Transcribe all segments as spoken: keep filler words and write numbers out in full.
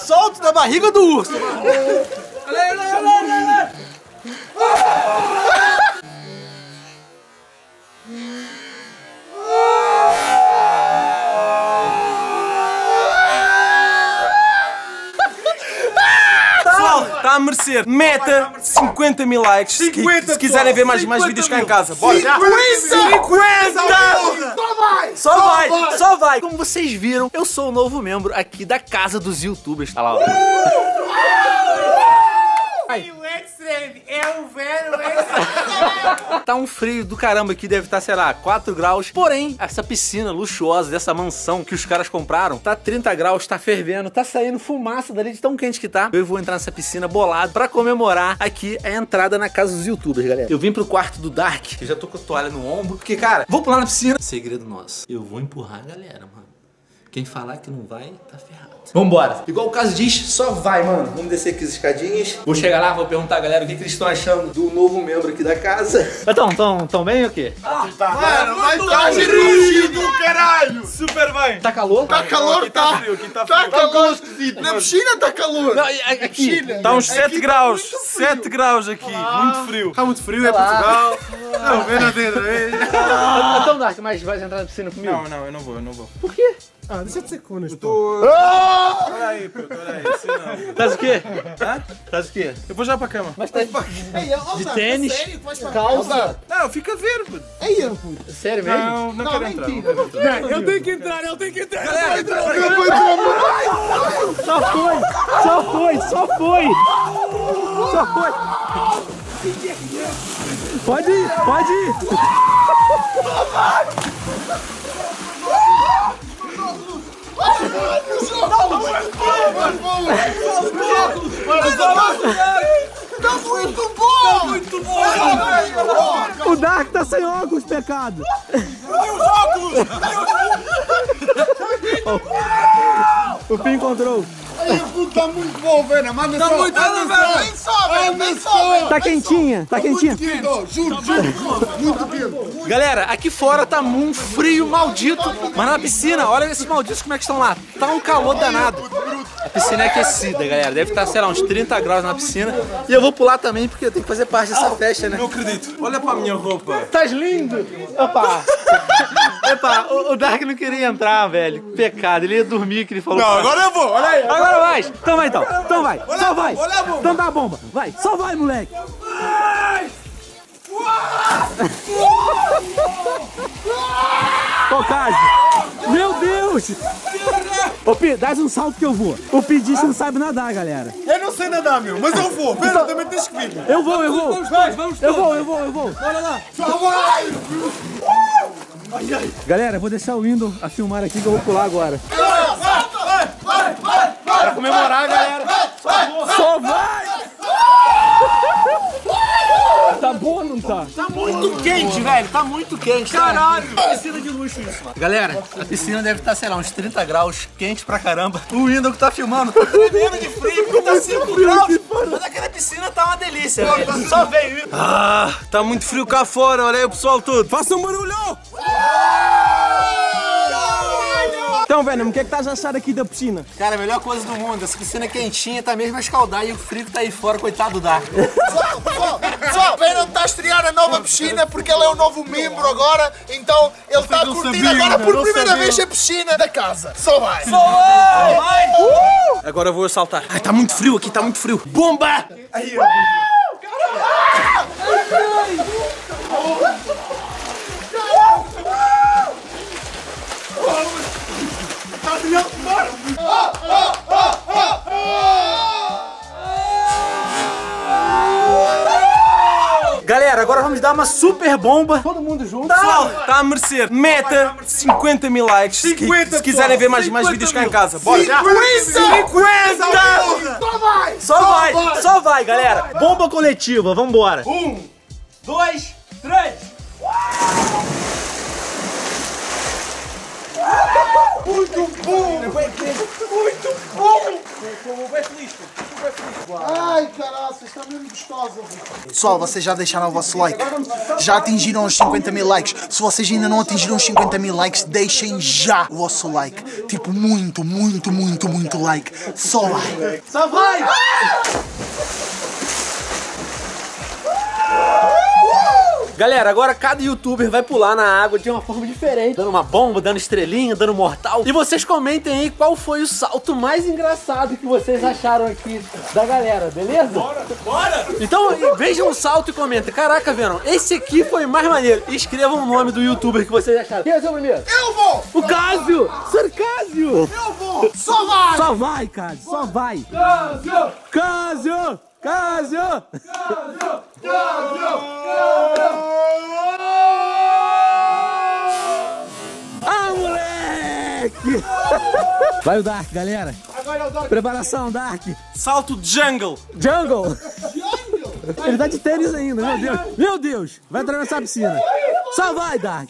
solto da barriga do urso. Tá a merecer. Meta cinquenta mil likes. cinquenta, se quiserem ver mais, mais vídeos cá em casa. Bora. cinquenta! Só vai! Só vai! Só vai! Como vocês viram, eu sou o novo membro aqui da casa dos YouTubers. Olha lá, ó. O Extreme é o velho Extreme. Tá um frio do caramba aqui, deve estar, sei lá, quatro graus. Porém, essa piscina luxuosa dessa mansão que os caras compraram, tá trinta graus, tá fervendo, tá saindo fumaça dali de tão quente que tá. Eu vou entrar nessa piscina bolado pra comemorar aqui a entrada na casa dos YouTubers, galera. Eu vim pro quarto do Dark, eu já tô com a toalha no ombro, porque, cara, vou pular na piscina. Segredo nosso, eu vou empurrar a galera, mano. Quem falar que não vai, tá ferrado. Vambora. Igual o caso diz, só vai, mano. Vamos descer aqui as escadinhas. Vou chegar lá, vou perguntar a galera o que, que eles estão achando do novo membro aqui da casa. Então, tão, tão bem ou o quê? Ah, tá, mano, vai tá gerido, caralho. Super bem. Tá calor? Tá calor, tá. Tá frio, tá frio. Tá calor esquisito. Na piscina tá calor. Não, aqui. Tá uns sete graus. sete graus aqui. Muito frio. Tá muito frio, é Portugal. Não, vem na dentro aí. Então, Dark, mas vai entrar na piscina comigo? Não, não, eu não vou, eu não vou. Por quê? Ah, deixa de ser cunas, tô... Olha aí, pô, olha aí, assim não. Traz o quê? Hã? Traz o quê? Eu vou já pra cama. Mas tá de tênis, calça. Não, fica vendo, pô. É isso, puto. Sério mesmo? Não, não, não quero entrar. Não, eu tenho que entrar, eu tenho que entrar. Galera, eu vou entrar. Só foi, só foi, só foi. Só foi. Pode ir, pode ir. Tá muito bom! Tá muito bom! O Dark tá sem óculos, pecado! Meus óculos! O Pim encontrou! Tá muito bom, velho! Manda tá só! Muito bom, velho! Vem só, velho! Vem só! Tá quentinha, tá quentinha! Juro, juro! Muito quente! Galera, aqui fora tá um frio maldito, mas na piscina, olha esses malditos como é que estão lá. Tá um calor danado. A piscina é aquecida, galera. Deve estar, sei lá, uns trinta graus na piscina. E eu vou pular também porque eu tenho que fazer parte dessa festa, né? Não acredito. Olha pra minha roupa. Tá lindo! Opa! Epa, o, o Dark não queria entrar, velho. Pecado, ele ia dormir que ele falou. Não, agora eu vou, olha aí. Agora vai! Então vai então, então vai, olha só vai! Olha a bomba! Então dá a bomba, vai, só vai, moleque! Vai! Ô, Cássio! Meu Deus! Ô, Pi, dá um salto que eu vou. O Pi disse que não sabe nadar, galera. Eu não sei nadar, meu, mas eu vou. Pera, então, também tens que vir. Eu vou, eu vou. Vamos todos, vamos eu todos. vou, eu vou, eu vou. Bora lá. Só vai! Ai, ai. Galera, eu vou deixar o Windows a filmar aqui que eu vou pular agora. Vai, vai, vai, vai! Pra comemorar, galera. Só vai! Tá bom ou não tá? Tá muito quente, velho. Tá muito quente. Caralho. Piscina de luxo isso, mano. Galera, a piscina deve estar, sei lá, uns trinta graus. Quente pra caramba. O Windows que tá filmando tá tremendo de frio porque tá cinco graus. Mas aquela piscina tá uma delícia, velho. Só veio. Ah, tá muito frio cá fora. Olha aí o pessoal todo. Faça um barulhão. Então, velho, o que é que tá achando aqui da piscina? Cara, a melhor coisa do mundo. Essa piscina é quentinha, tá mesmo a escaldar e o frio que tá aí fora, coitado do Dark. Só, Pena está a estrear a nova piscina porque ele é o novo membro agora, então ele está a curtir agora por primeira vez a piscina da casa. Só vai! Só vai! vai. Uh! Agora eu vou saltar. Ai, tá muito frio aqui, tá muito frio. Bomba! Aí, uh! Galera, agora vamos dar uma super bomba. Todo mundo junto. Pessoal, tá a merecer. Meta cinquenta mil likes. cinquenta, se quiserem ver mais, mais vídeos cá em casa. Bora. cinquenta! cinquenta! Só vai! Só vai, só vai, galera. Bomba coletiva, vambora. Um, dois, três. Muito bom! Muito bom! Estou bem feliz, estou bem feliz. Ai, caraças, está mesmo gostosa. Pessoal, vocês já deixaram o vosso like? Já atingiram os cinquenta mil likes? Se vocês ainda não atingiram os cinquenta mil likes, deixem já o vosso like. Tipo, muito, muito, muito, muito like. Só vai. Só vai! Galera, agora cada youtuber vai pular na água de uma forma diferente, dando uma bomba, dando estrelinha, dando mortal. E vocês comentem aí qual foi o salto mais engraçado que vocês acharam aqui da galera, beleza? Bora, bora! Então vejam o salto e comentem. Caraca, Venom, esse aqui foi mais maneiro. E escrevam o nome do youtuber que vocês acharam. Quem é o seu primeiro? Eu vou! O Cásio! Sarcásio! Eu vou! Só vai! Só vai, Cásio, só vai! Cásio! Cásio! Cásio! Ah, moleque! Vai o Dark, galera. Agora é o Dark. Preparação, Dark. Salto jungle! Jungle! Ele tá de tênis ainda, meu Deus. Meu Deus! Vai atravessar a piscina. Só vai, Dark.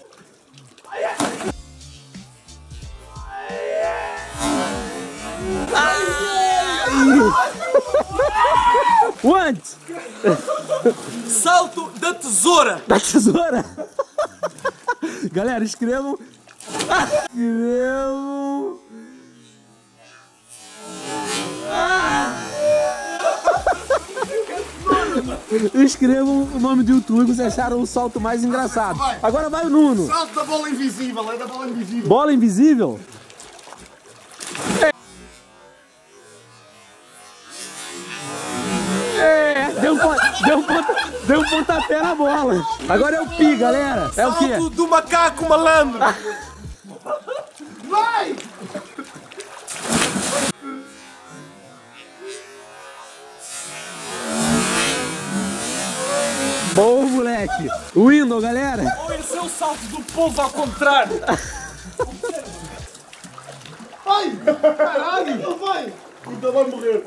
What? Salto da tesoura! Da tesoura? Galera, escrevam. Escrevam. Escrevam o nome do YouTube que vocês acharam o salto mais engraçado. Agora vai o Nuno. Salto da bola invisível, é da bola invisível. Bola invisível? É, deu um, deu, um ponta, deu um pontapé na bola. Agora é o Pi, galera. É o quê? Salto do macaco malandro! Vai! Bom, moleque. Window, galera. Ou esse é o salto do povo ao contrário! Vai! Caralho! Não vai! Então vai morrer.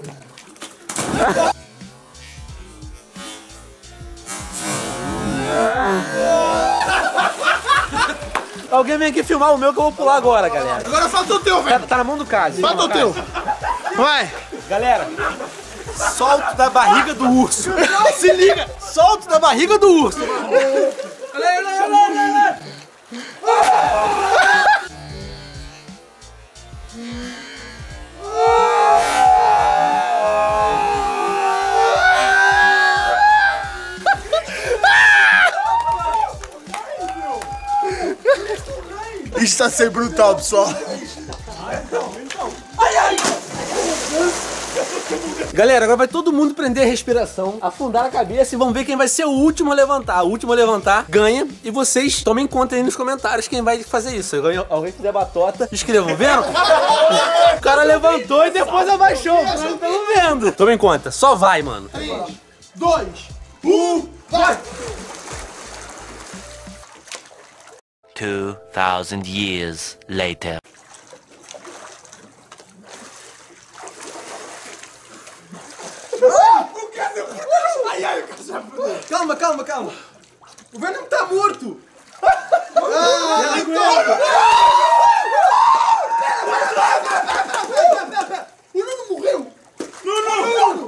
Alguém vem aqui filmar o meu que eu vou pular agora, galera. Agora falta o teu, Tá, velho. tá na mão do Cássio. Falta o teu. Vai! Galera, Salto da barriga do urso! se liga. Solto da barriga do urso. Isto está a ser brutal, pessoal. Galera, agora vai todo mundo prender a respiração, afundar a cabeça e vamos ver quem vai ser o último a levantar. O último a levantar ganha e vocês tomem conta aí nos comentários quem vai fazer isso. Se alguém fizer batota, escrevam, vendo? O cara levantou e depois abaixou, estamos vendo. Tomem conta, só vai, mano. três, dois, um, vai! Two thousand years later. Calma, calma, calma! O Venom está morto! O Nuno morreu! Nuno!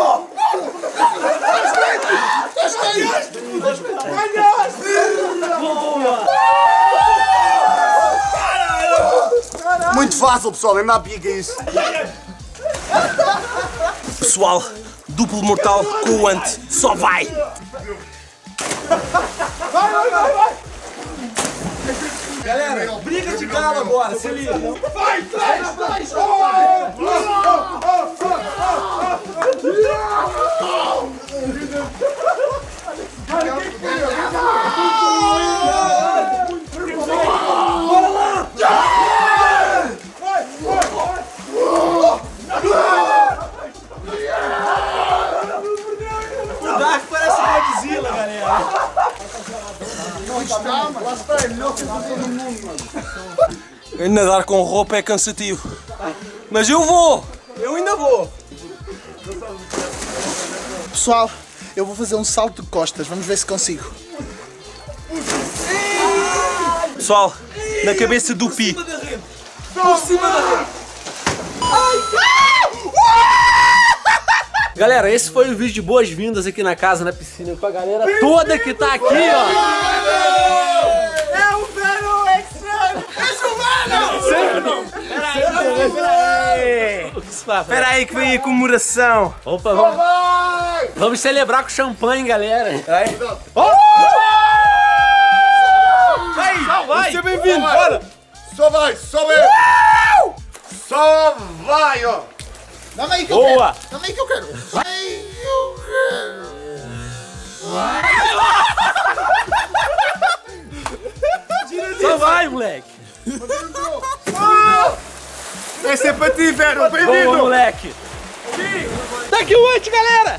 Muito fácil, pessoal, é na pica isso. Pessoal, duplo mortal com o ante. Só vai! Galera, briga de galo agora, se liga! Vai, três, dois, O Dark parece Godzilla, galera! Nadar com roupa é cansativo. Mas eu vou! Eu ainda vou! Pessoal, eu vou fazer um salto de costas, vamos ver se consigo. Pessoal, na cabeça do Pi. Por cima da rede! Ai! Galera, esse foi o vídeo de boas-vindas aqui na casa, na piscina, com a galera toda que tá aqui, ó. É o Venom Extreme! É o Venom! Peraí, peraí. O que se faz? Espera aí que vem a comemoração. Opa, vamos. Vamos celebrar com champanhe, galera. Aí. Oh! Vai, Só vai. seja bem-vindo, bora. Só vai, só vai! Só vai, ó! Dá-me aí que eu Boa. quero. Dá-me aí que eu quero. Ai, eu quero. Só vai, moleque. Esse é para ti, Venom, Boa, bem-vindo! moleque. Daqui o antes, galera.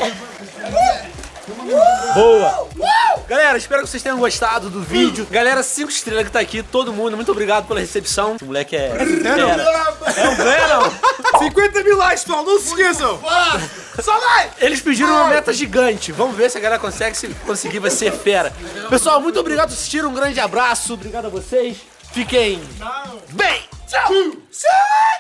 Boa! Galera, espero que vocês tenham gostado do vídeo. Galera, cinco estrelas que tá aqui, todo mundo, muito obrigado pela recepção. Esse moleque é... É o Venom! cinquenta mil likes, pessoal, não se esqueçam! Só vai! Eles pediram uma meta gigante. Vamos ver se a galera consegue. Se conseguir, vai ser fera. Pessoal, muito obrigado por assistir. Um grande abraço. Obrigado a vocês. Fiquem bem. Tchau!